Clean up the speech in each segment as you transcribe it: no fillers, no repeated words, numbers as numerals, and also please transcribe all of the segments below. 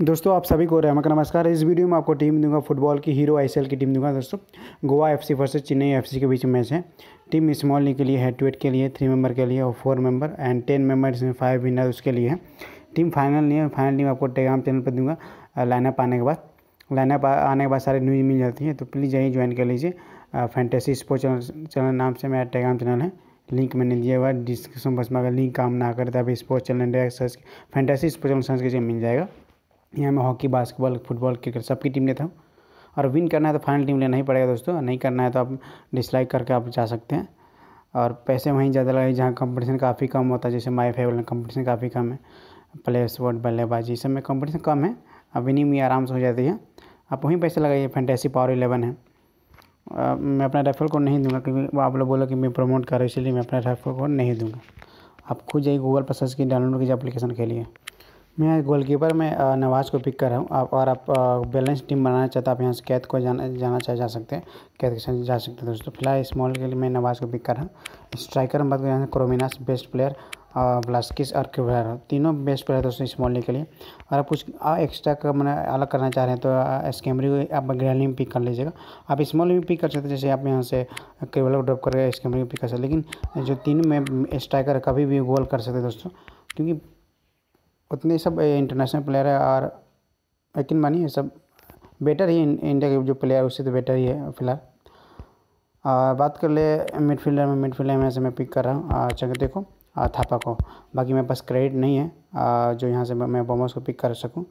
दोस्तों आप सभी को रहमा का नमस्कार। इस वीडियो में आपको टीम दूंगा फुटबॉल की हीरो आईएसएल की टीम दूंगा। दोस्तों Goa FC versus Chennai FC के बीच में मैच है। टीम स्मॉल लीग के लिए हेड टू हेड के लिए 3 मेंबर के लिए और 4 मेंबर एंड 10 मेंबर इसमें 5 विनर उसके लिए है। टीम फाइनल नहीं है, फाइनल टीम आपको टेलीग्राम चैनल पर दूंगा। लाइनअप आने के बाद सारी न्यूज़ मिल जाती है, तो प्लीज़ यही ज्वाइन कर लीजिए। फैंटेसी स्पोर्ट्स चैनल नाम से मेरा टेलीग्राम चैनल है, लिंक मैंने दिया हुआ है डिस्क्रिप्शन बॉक्स में। अगर लिंक काम ना करे तो अभी sports channel direct search fantasy sports search कीजिए, मिल जाएगा। यहाँ मैं हॉकी, बास्केटबॉल, फुटबॉल, क्रिकेट सबकी टीम लेता हूँ। और विन करना है तो फाइनल टीम लेना ही पड़ेगा दोस्तों। नहीं करना है तो आप डिसलाइक करके आप जा सकते हैं। और पैसे वहीं ज़्यादा लगे जहाँ कंपटीशन काफ़ी कम होता है, जैसे माई फेवरेट में कंपटीशन काफ़ी कम है। प्लेयर स्पोर्ट, बल्लेबाजी, सब में कंपटीशन कम है। अब विनिंग भी आराम से हो जाती है। आप वहीं पैसे लगाइए। फैंटेसी पावर 11 है। मैं अपना रेफरल कोड नहीं दूंगा क्योंकि आप लोग बोलो कि मैं प्रमोट कर रहा हूँ, इसलिए मैं अपना रेफरल कोड नहीं दूंगा। आप खुद जाइए गूगल पर सर्च की, डाउनलोड कीजिए एप्लीकेशन के लिए। मैं गोलकीपर में नवाज़ को पिक कर रहा हूँ। आप बैलेंस टीम बनाना चाहते हैं, आप यहाँ से कैद को जाना चाहे जा सकते हैं, कैद के साथ जा सकते हैं दोस्तों। फिलहाल स्मॉल के लिए मैं नवाज़ को पिक कर रहा हूँ। स्ट्राइकर में बात करें क्रोमिनास बेस्ट प्लेयर, ब्लास्किस और क्यूवर, तीनों बेस्ट प्लेयर दोस्तों स्मॉल लीग के लिए। और आप कुछ एक्स्ट्रा का मैंने अलग करना चाह रहे हैं तो स्कैमरी को आप ग्रैली में पिक कर लीजिएगा। आप स्मॉल में भी पिक कर सकते हैं, जैसे आप यहाँ से केवल को ड्रॉप करके स्कैमरी को पिक कर सकते हैं। लेकिन जो तीनों में स्ट्राइकर कभी भी गोल कर सकते हैं दोस्तों, क्योंकि उतने सब इंटरनेशनल प्लेयर है। और यकीन मानिए सब बेटर ही इंडिया के जो प्लेयर उससे तो बेटर ही है फिलहाल। बात कर ले मिडफील्डर में से मैं पिक कर रहा हूँ चंगते को, थापा को। बाकी मेरे पास क्रेडिट नहीं है जो यहाँ से मैं बोमस को पिक कर सकूँ।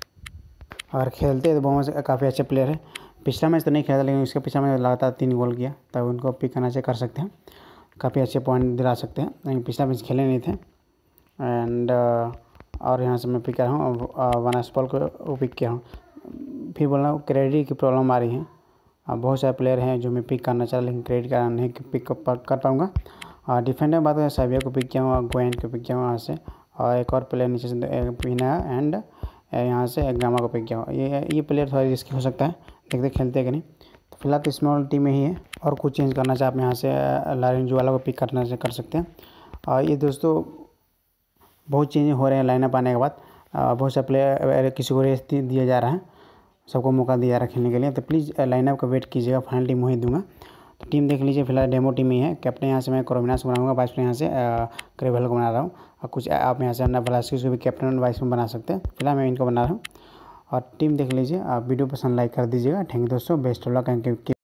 और खेलते तो बोमस काफ़ी अच्छे प्लेयर है। पिछला मैच तो नहीं खेला, लेकिन उसके पिछला मैच लगातार 3 गोल किया, तब उनको पिक करना चाहिए, कर सकते हैं। काफ़ी अच्छे पॉइंट दिला सकते हैं, लेकिन पिछला मैच खेले नहीं थे। एंड और यहाँ से मैं पिक कर रहा हूँ वनास्पॉल को पिक किया हूँ। फिर बोल रहा हूँ क्रेडिट की प्रॉब्लम आ रही है। बहुत सारे प्लेयर हैं जो मैं पिक करना चाह, लेकिन क्रेडिट का नहीं पिक कर पाऊँगा। डिफेंडर में बात करें साबिया को पिक किया हूँ, गोयन को पिक किया हूँ यहाँ से। और एक और प्लेयर नीचे से पीना एंड यहाँ से गामा को पिक किया हूँ। ये प्लेयर थोड़ा रिस्की हो सकता है, देखते खेलते कि नहीं। तो फिलहाल तो स्मॉल टीम में ही है। और कुछ चेंज करना चाहे आप यहाँ से लारेंजो वाला को पिक करना कर सकते हैं। और ये दोस्तों बहुत चेंज हो रहे हैं लाइनअप आने के बाद। बहुत से प्लेयर किसी को रेस्ट दिया जा रहा है, सबको मौका दिया जा रहा है खेलने के लिए। तो प्लीज़ लाइनअप का वेट कीजिएगा, फाइनल टीम वही दूंगा। तो टीम देख लीजिए। फिलहाल डेमो टीम ही है। कैप्टन यहाँ से मैं क्रोमिनास को बनाऊंगा, वाइस प्लेयर यहाँ से क्रेवल को बना रहा हूँ। और कुछ आप यहाँ से अन्ना ब्लास्किस को भी कैप्टन वाइस में बना सकते हैं। फिलहाल मैं इनको बना रहा हूँ। और टीम देख लीजिए। आप वीडियो पसंद लाइक कर दीजिएगा। थैंक यू दोस्तों, बेस्ट ऑफ लक।